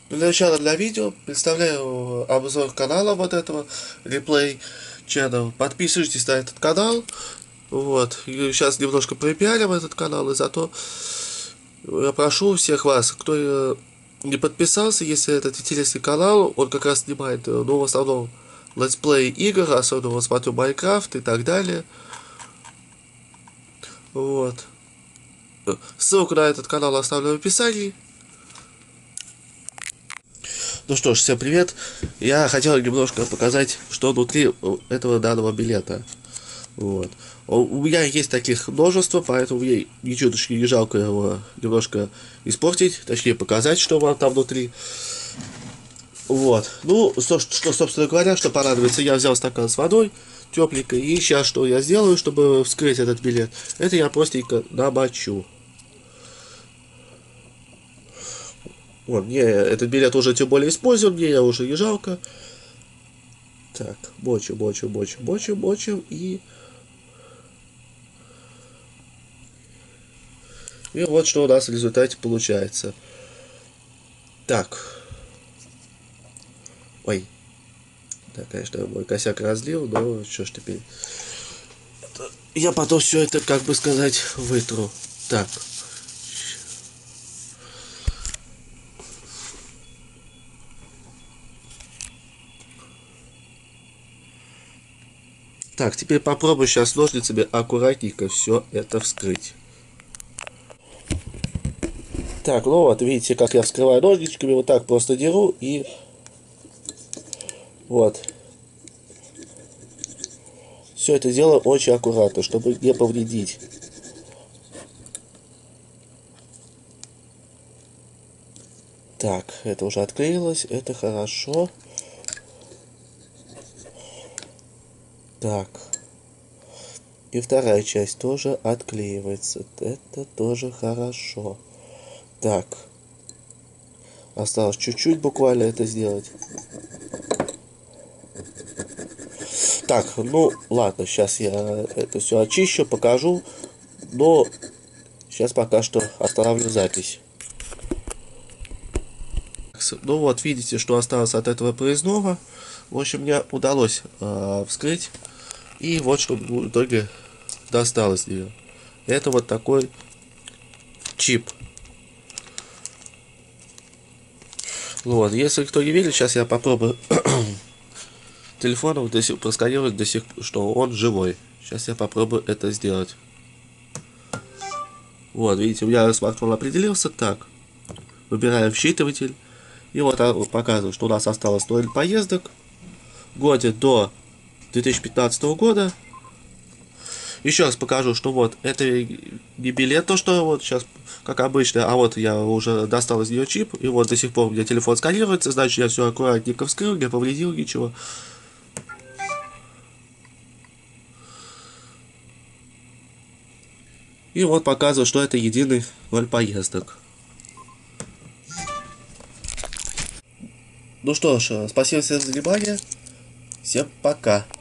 Для начала для видео представляю обзор канала вот этого Replay Channel. Подписывайтесь на этот канал. Вот. И сейчас немножко пропиарим этот канал, и зато я прошу всех вас, кто не подписался, если этот интересный канал, он как раз снимает, ну, в основном, летсплей игр, особенно вот смотрю Майнкрафт и так далее. Вот. Ссылку на этот канал оставлю в описании. Ну что ж, всем привет. Я хотел немножко показать, что внутри этого данного билета. Вот. У меня есть таких множество, поэтому мне ничего не жалко его немножко испортить, точнее показать, что там внутри. Вот. Ну, что, собственно говоря, что понадобится, я взял стакан с водой тепленькой, и сейчас что я сделаю, чтобы вскрыть этот билет, это я простенько намочу. Вот, мне этот билет уже тем более использован, мне я уже не жалко. Так, мочим и вот что у нас в результате получается. Так. Ой. Да, конечно, мой косяк разлил, но что ж теперь. Я потом все это, как бы сказать, вытру. Так. Так, теперь попробую сейчас ножницами аккуратненько все это вскрыть. Так, ну вот, видите, как я вскрываю ножничками, вот так просто деру и вот. Все это делаю очень аккуратно, чтобы не повредить. Так, это уже отклеилось, это хорошо. Так. И вторая часть тоже отклеивается. Это тоже хорошо. Так. Осталось чуть-чуть буквально это сделать. Так, ну ладно, сейчас я это все очищу, покажу. Но сейчас пока что остановлю запись. Ну вот, видите, что осталось от этого проездного. В общем, мне удалось вскрыть. И вот что в итоге досталось из нее. Это вот такой чип. Вот, если кто не верит, сейчас я попробую телефоном просканировать, что он живой. Сейчас я попробую это сделать. Вот, видите, у меня смартфон определился. Так, выбираем считыватель. И вот показываю, что у нас осталось 0 поездок. Годе до 2015 года. Еще раз покажу, что вот это не билет, то что вот сейчас, как обычно, а вот я уже достал из нее чип, и вот до сих пор у меня телефон сканируется, значит я все аккуратненько вскрыл, не повредил ничего. И вот показываю, что это единый 0 поездок. Ну что ж, спасибо всем за внимание, всем пока.